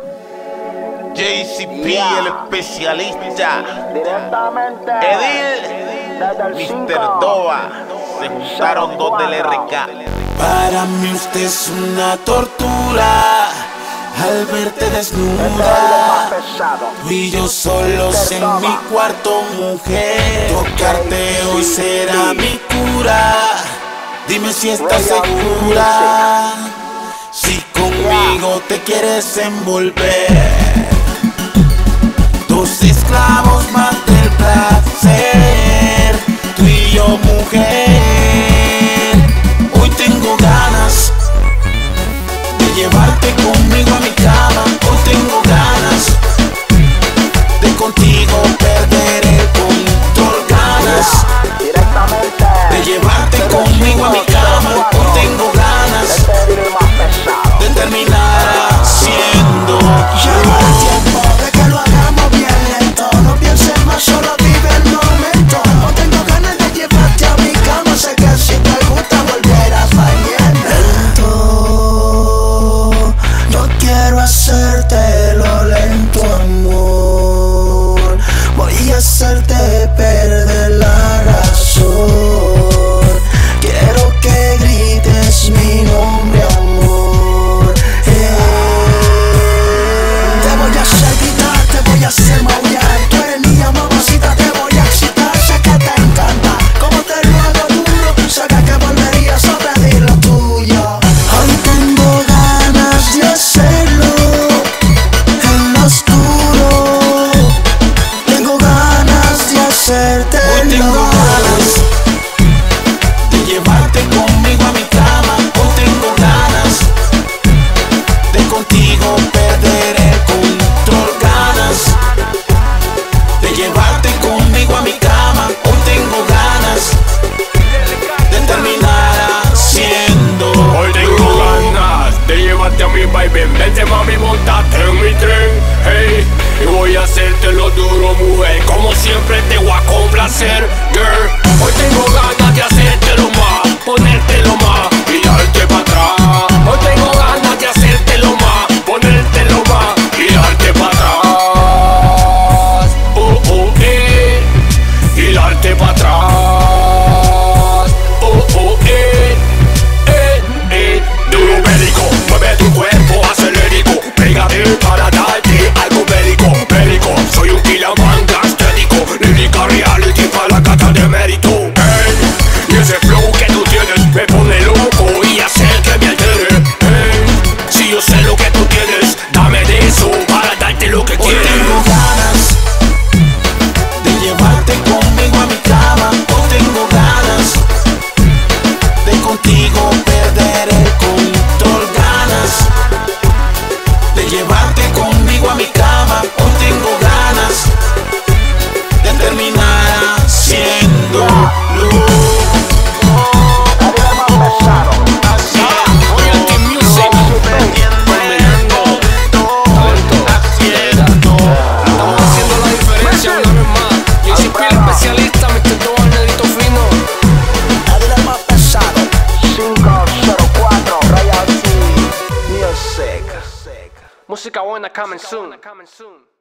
JCP, el especialista, Directamente Edil, Mr. Dova, se juntaron dos del RK. Para mí usted es una tortura al verte desnuda. Tú y yo solos en mi cuarto, mujer. Tocarte hoy será mi cura. Dime si estás segura, si conmigo te quieres envolver. Dos esclavos más del placer, tú y yo, mujer. Hoy tengo ganas de llevarte conmigo a mi cama. Hoy tengo ganas de contigo perder el control. Ganas de llevarte conmigo a mi cama. Hoy tengo ganas de terminar haciendo. Llegó el tiempo de que lo hagamos bien lento. No pienses más, solo vive el momento. No tengo ganas de llevarte a mi cama. Sé que si te gusta volverás mañana. Lento, no quiero hacértelo lento, amor. Voy a hacerte perder la razón. Quiero que grites mi nombre, amor. Te voy a hacer gritar, te voy a hacer maullar. Tú eres mía, mamacita, te voy a excitar. Sé que te encanta, como te lo hago duro. Sabes que volverías a pedir lo tuyo. Hoy tengo ganas de hacerlo en lo oscuro. Tengo ganas de hacerte. Hoy tengo ganas de llevarte conmigo a mi cama. Hoy tengo ganas de contigo perder el control. Ganas de llevarte conmigo a mi cama. Hoy tengo ganas de terminar haciendo. Hoy tengo ganas de llevarte a mi baby. Vente, mami, montate en mi tren. Hey, y voy a hacértelo duro, mujer. Como siempre te voy a complacer, girl. Hoy tengo ganas de hacértelo más, ponértelo más y darte para atrás. Hoy tengo ganas de hacértelo más, ponértelo más y darte para atrás. Y darte para atrás. Duro bélico, mueve tu cuerpo acelérico. Pégate para darte algo bélico. Bélico, soy un kiloman gastético. Lírica reality para la cata de mérito. Hey, y ese flow que tú tienes me pone loco y hace que me altere. Hey, si yo sé lo que tú tienes, dame de eso para darte lo que Hoy quieres. tengo ganas de llevarte conmigo a mi cama. Hoy tengo ganas de contigo perder el control. Ganas de llevarte conmigo a mi cama. Hoy tengo ganas de terminar haciendo Especialista, Mr. Dova, el negrito fino. Edil el más pesado, 504 Royalty Music. Música buena coming soon.